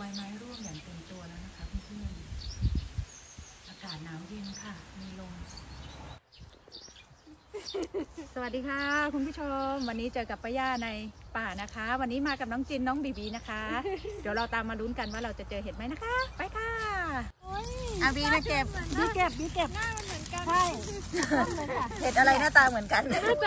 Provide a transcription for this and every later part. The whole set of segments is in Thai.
บไม้ร่วงอย่างเต็มตัวแล้วนะคะเพื่อนๆอากาศหนาวเย็นค่ะมีลมสวัสดีค่ะคุณผู้ชมวันนี้เจอกับป้าย่าในป่านะคะวันนี้มากับน้องจินน้องบีบีนะคะเดี๋ยวเราตามมาลุ้นกันว่าเราจะเจอเห็ดไหมนะคะไปค่ะอาบีมาเก็บบีเก็บหน้ามันเหมือนกันใช่เห็ดอะไรหน้าตาเหมือนกัน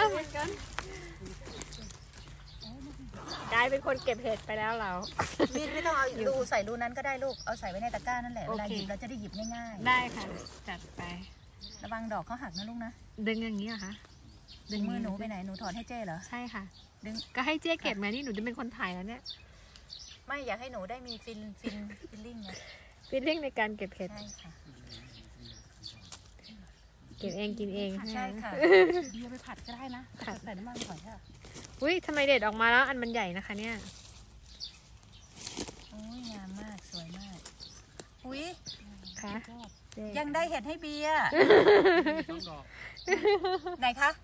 กลายเป็นคนเก็บเห็ดไปแล้วเรามีดไม่ต้องเอารูใส่รูนั้นก็ได้ลูกเอาใส่ไว้ในตะกร้านั่นแหละเวลาหยิบเราจะได้หยิบง่ายๆได้ค่ะจัดไประวังดอกเขาหักนะลูกนะดึงอย่างนี้เหรอคะดึงมือหนูไปไหนหนูถอนให้เจ้เหรอใช่ค่ะดึงก็ให้เจ้เก็บมานี่หนูจะเป็นคนถ่ายแล้วเนี่ยไม่อยากให้หนูได้มีฟิลลิ่งไงฟิลลิ่งในการเก็บเห็ดใช่ค่ะเก็บเองกินเองใช่ค่ะเดี๋ยวไปผัดก็ได้นะผัดใส่น้ำมันหอยค่ะอุ้ยทำไมเด็ดออกมาแล้วอันมันใหญ่นะคะเนี่ยโอ้ยงามมากสวยมากอุ้ยค่ะยังได้เห็ดให้เบียร์ไหนคะ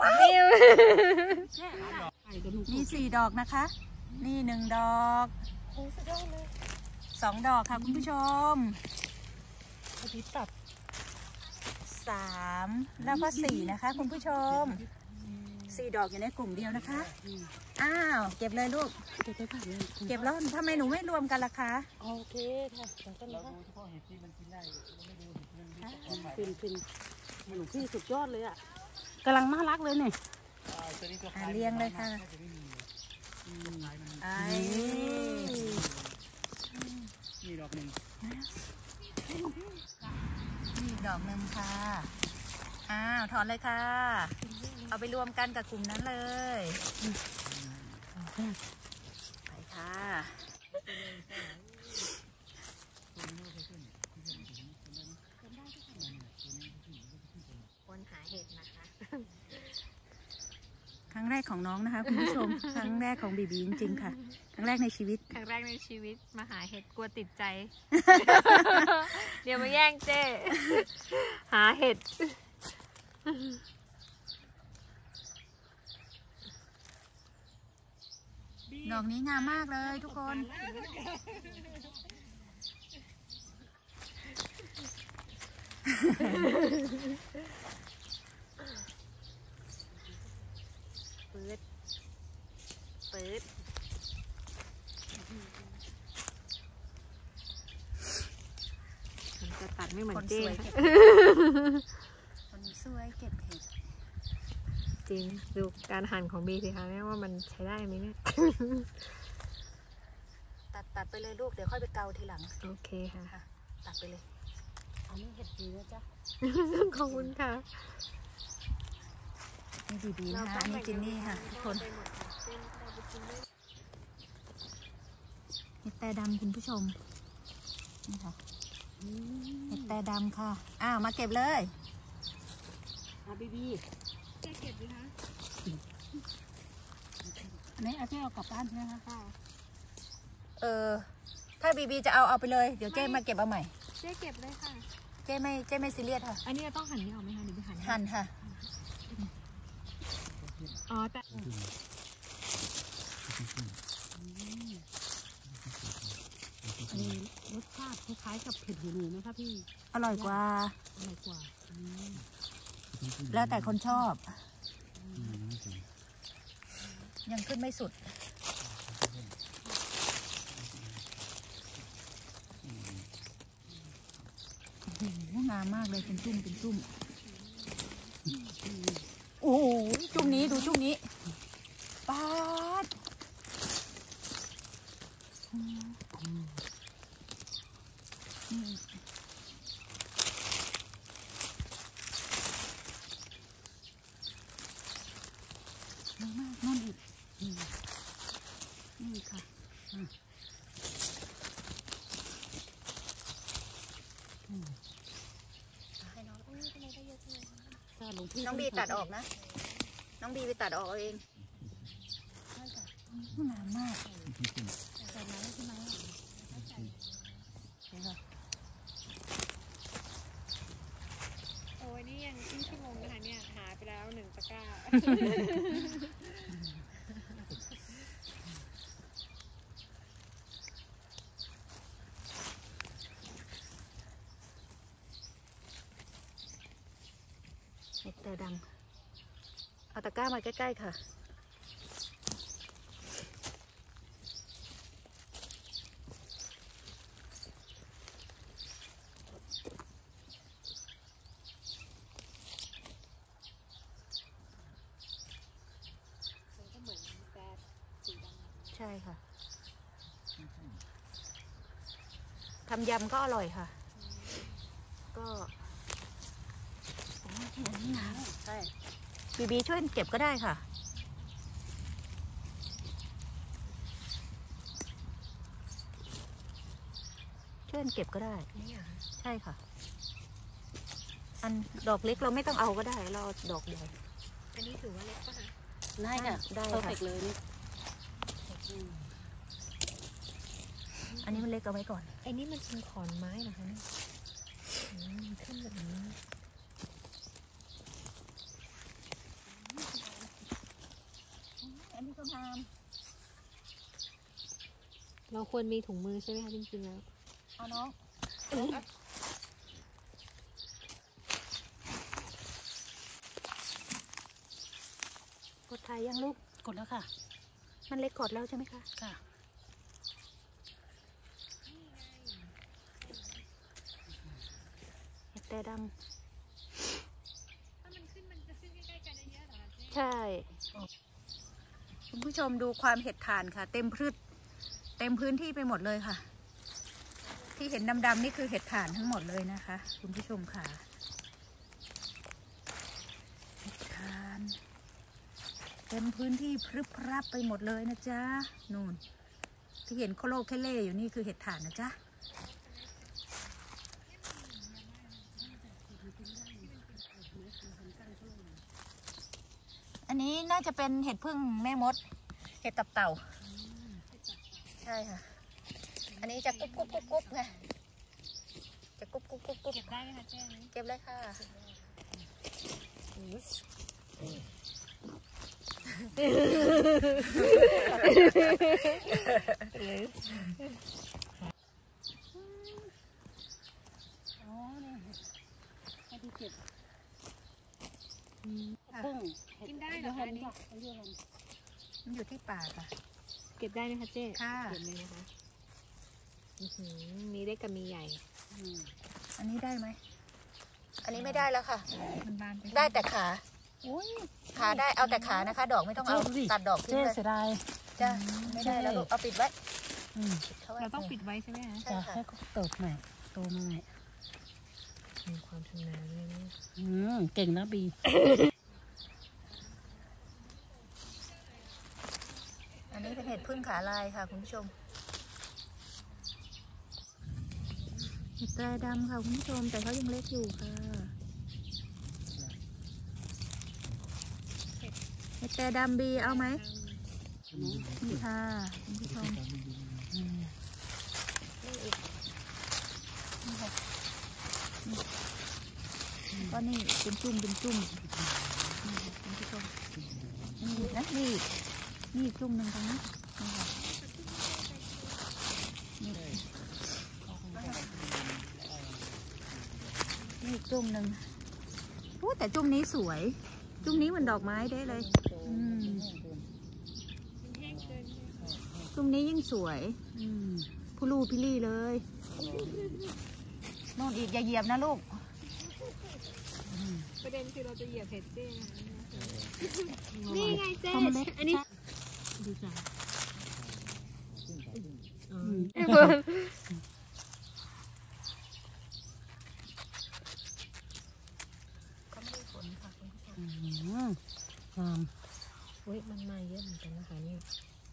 มี4 ดอกนะคะนี่1 ดอก2 ดอกค่ะคุณผู้ชม3แล้วก็4นะคะคุณผู้ชม4 ดอกอยู่ในกลุ่มเดียวนะคะอ้าวเก็บเลยลูกเก็บแล้วทำไมหนูไม่รวมกันล่ะคะโอเคค่ะเราดูเฉพาะเห็ดที่มันกินได้ไม่ดูเห็ดมันฟินหนูพี่สุดยอดเลยอ่ะกำลังน่ารักเลยเนี่ยเลี้ยงเลยค่ะนี่ดอกหนึ่งนี่ดอกหนึ่งค่ะอ้าวถอนเลยค่ะเอาไปรวมกันกับกลุ่มนั้นเลยไปค่ะคนหาเห็ดนะคะครั้งแรกของน้องนะคะคุณผู้ชมครั้งแรกของบีบีจริงๆค่ะครั้งแรกในชีวิตมาหาเห็ดกลัวติดใจ เดี๋ยวมาแย่งเจ้หาเห็ดดอกนี้งามมากเลยทุกคนปืดมันจะตัดไม่เหมือนเจ้คนสวยเก็บเห็ดจริงดูการหั่นของบีสิคะเนี่ยว่ามันใช้ได้ไหมเนี่ยตัดไปเลยลูกเดี๋ยวค่อยไปเกาทีหลังโอเคค่ะตัดไปเลยอันนี้เห็ดดีนะจ๊ะขอบคุณค่ะนี่บีนะคะนี่จินนี่ค่ะทุกคนเห็ดแต่ดำคุณผู้ชมนี่ค่ะเห็ดแต่ดำค่ะอ้าวมาเก็บเลยบีจะเก็บดีคะอันนี้เอาเจ้เอากลับบ้านใช่ไหมคะถ้าบีจะเอาไปเลยเดี๋ยวเจ้มาเก็บเอาใหม่เจ๊เก็บเลยค่ะเจ้ไม่ซีเรียสค่ะอันนี้เราต้องหั่นนี่ออกไหมคะหรือไม่หั่นค่ะอ๋อแต่รสชาติคล้ายๆกับเผ็ดหูหนูนะคะพี่อร่อยกว่าแล้วแต่คนชอบยังขึ้นไม่สุดงามมากเลยเป็นจุ่มโอ้โหจุ่มนี้ดูจุ่มนี้ป๊าดเยอะมากนั่นอีกนี่ค่ะน้องบีตัดออกนะน้องบีไปตัดออกเองงามมากใส่น้ำใช่ไหมโอ้ยนี่ยังครึ่งชั่วโมงนะคะเนี่ยหายไปแล้ว1 ตะกร้าเอาตะกร้ามาใกล้ๆค่ะใช่ค่ะทำยำก็อร่อยค่ะก็ใช่บีช่วยเก็บก็ได้ค่ะช่วยเก็บก็ได้ใช่ค่ะอันดอกเล็กเราไม่ต้องเอาก็ได้เราดอกใหญ่อันนี้ถือว่าเล็กป่ะคะได้ค่ะได้เพอร์เฟกต์เลยนี่อันนี้มันเล็กเอาไว้ก่อนไอ้นี่มันเป็นขอนไม้เหรอคะเนี่ยขึ้นแบบนี้อันนี้ก็งามเราควรมีถุงมือใช่ไหมคะจริงๆแล้วเอาน้องกดถ่ายยังลูกกดแล้วค่ะมันเล็กกดแล้วใช่ไหมคะค่ะแต่ดำถ้ามันขึ้นมันจะขึ้นใกล้ๆกันเยอะๆเหรอใช่คุณผู้ชมดูความเห็ดถ่านค่ะเต็มพื้นที่ไปหมดเลยค่ะที่เห็นดำๆนี่คือเห็ดถ่านทั้งหมดเลยนะคะคุณผู้ชมค่ะเห็ดถ่านเต็มพื้นที่พรึบพรับไปหมดเลยนะจ๊ะนู่นที่เห็นโคโลแคเล่อยู่นี่คือเห็ดถ่านนะจ๊ะอันนี้น่าจะเป็นเห็ดพึ่งแม่มดเห็ดตับเต่าใช่ค่ะอันนี้จะกุ๊บกุ๊บกุ๊บกุ๊บไงจะกุ๊บกุ๊บกุ๊บกุ๊บเก็บได้ไหมคะเจ๊เก็บเลยค่ะอ๋อเนี่ยให้ที่เก็บพึ่งกินได้เหรอคะนี่มันอยู่ที่ป่าค่ะเก็บได้ไหมคะเจ๊ค่ะเก็บเลยนะคะมีเล็กกับมีใหญ่อันนี้ได้ไหมอันนี้ไม่ได้แล้วค่ะมันบานไปได้แต่ขาขาได้เอาแต่ขานะคะดอกไม่ต้องเอาตัดดอกทิ้งเลยเสียดายจ้ะไม่ได้แล้วเอาปิดไว้เราต้องปิดไว้ใช่ไหมคะจะให้เขาเติบใหม่โตมาใหม่มีความชำนาญเลยนะเก่งนะบีอันนี้เป็นเห็ดพึ่งขาลายค่ะคุณผู้ชมเห็ดแตรดำค่ะคุณผู้ชมแต่เขายังเล็กอยู่ค่ะเห็ดแตรดำบีเอาไหมนี่ค่ะคุณผู้ชมก็นี่เป็นจุ่มคุณผู้ชมนี่นะนี่จุ่มหนึ่งตรงนี้นี่จุ่มหนึ่งโอ้แต่จุ่มนี้สวยจุ่มนี้เหมือนดอกไม้ได้เลยจุ่มนี้ยิ่งสวยผู้ลูพี่ลี่เลยนอนอีกอย่าเหยียบนะลูกประเด็นคือเราจะเหยียบเห็ดเจ๊นี่ไงเจ๊อันนี้ดูจ้ะก็ไม่ได้ผลค่ะคุณผู้ชมอุ้ยมันมาเยอะเหมือนกันนะคะนี่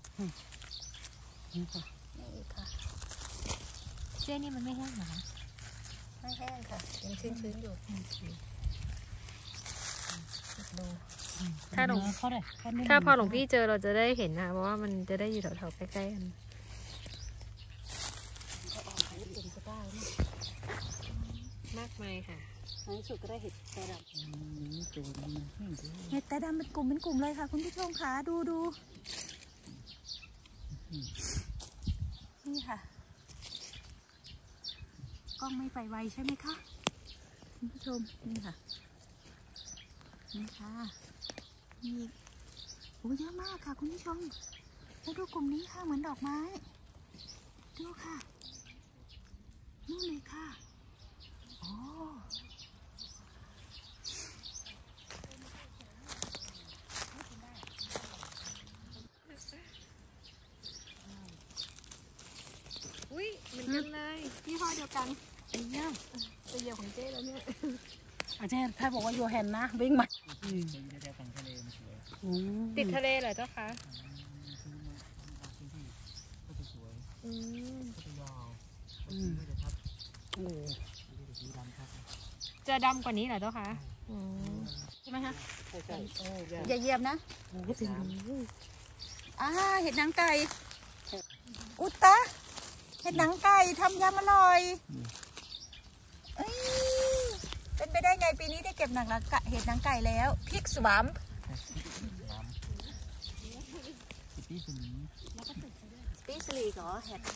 นี่ค่ะนี่ค่ะเจ๊นี่มันไม่แห้งหรอไม่แห้งค่ะยังชื้นๆอยู่ถ้าพอหลวงพี่เจอเราจะได้เห็นนะเพราะว่ามันจะได้อยู่แถวๆใกล้ๆกันมากมายค่ะในสุดก็ได้เห็ดแต่ดำเห็ดแต่ดำเป็นกลุ่มเลยค่ะคุณผู้ชมค่ะดูนี่ค่ะกล้องไม่ไปไวใช่ไหมคะคุณผู้ชมนี่ค่ะนี่ค่ะมีอีกโอ้เยอะมากค่ะคุณผู้ชมแล้วดูกลุ่มนี้ค่ะเหมือนดอกไม้ดูค่ะนู่นเลยค่ะโอ้อุ้ยเหมือนกันเลยยี่ห้อเดียวกันไอ้เนี่ยเป็นเดียวของเจ๊แล้วเนี่ยอาจารย์ถ้าบอกว่าโยแฮนนะวิ่งมาจะได้ฝั่งทะเลมันสวยติดทะเลเหรอเจ้าคะพื้นที่ก็จะสวยอืมก็จะยาวก็จะทับโอ้ก็จะสีดำทับจะดำกว่านี้เหรอเจ้าคะอืมใช่ไหมคะใช่ใช่อย่าเหยียบนะโอ้ถึงเห็ดหนังไก่ อุตตะเห็ดหนังไก่ทำยำอร่อยเอ้ยเป็นไปได้ไงปีนี้ได้เก็บหนังเห็ดหนังไก่แล้วพริกสวามน้ำปีสนิมปีสลีเหรอเห็ด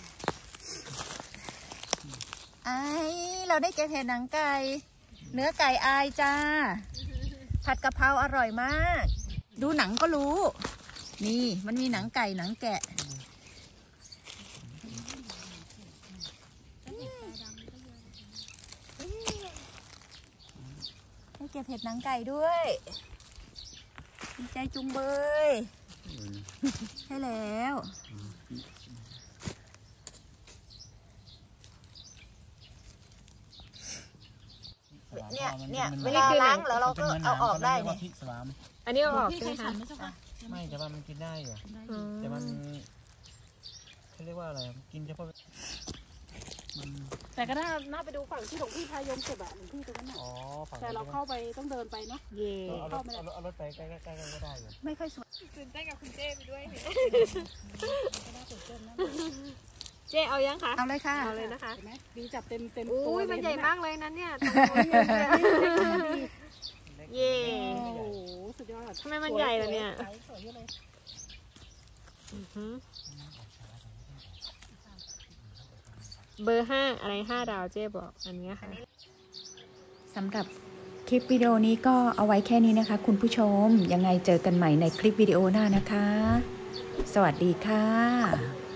เราได้เก็บเห็ดหนังไก่เนื้อไก่อายจ้าผัดกะเพราอร่อยมากดูหนังก็รู้นี่มันมีหนังไก่หนังแกะได้เก็บเห็ดหนังไก่ด้วยดีใจจุงเบยใช่แล้วเนี่ยเวลาล้างแล้วเราก็เอาออกได้เนี่ยพริกสวามอันนี้เอาออกพี่ใช่ไหเคมยคะทานไหมเจ้าค่ะไม่แต่ว่ามันกินได้อยู่อืมแต่มันเขาเรียกว่าอะไรกินเฉพาะมันแต่ก็น่าไปดูฝั่งที่หลวงพี่พายมเก็บอะหลวงพี่ตรงนั้นน่ะอ๋อฝั่งแต่เราเข้าไปต้องเดินไปเนาะเย่เอารถไปใกล้ๆก็ได้อยู่ไม่ค่อยสวยตื่นเต้นกับคุณเจ้ไปด้วยเนี่ยเจ้เอายังคะเอาเลยค่ะเอาเลยนะคะเห็นไหมบีจับเต็มตัวอุ้ยเลยมันใหญ่เห็นไหมากเลยนะเนี่ยตรงนู้นเนี่ยเย่โอ้โหสุดยอดทำไมมันใหญ่ล่ะเนี่ยสวยๆเลยอื้อหือเบอร์ 5 อะไร 5 ดาวเจ๊บอกอันนี้ค่ะสำหรับคลิปวิดีโอนี้ก็เอาไว้แค่นี้นะคะคุณผู้ชม ยังไงเจอกันใหม่ในคลิปวิดีโอหน้านะคะ สวัสดีค่ะ